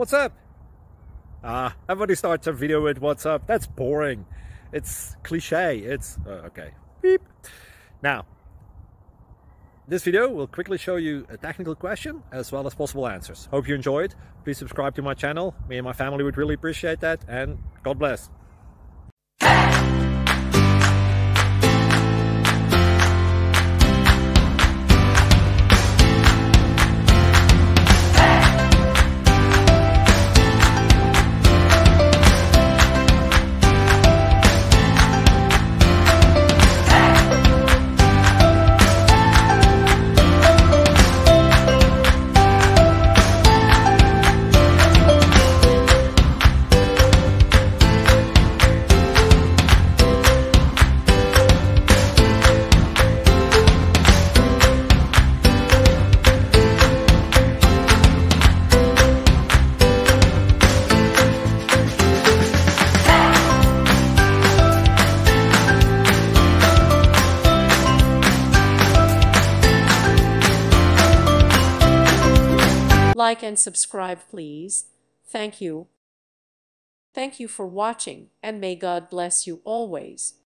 What's up? Everybody starts a video with what's up. That's boring. It's cliche. It's okay. Beep. Now, this video will quickly show you a technical question as well as possible answers. Hope you enjoyed. Please subscribe to my channel. Me and my family would really appreciate that, and God bless. Like and subscribe, please. Thank you. Thank you for watching, and may God bless you always.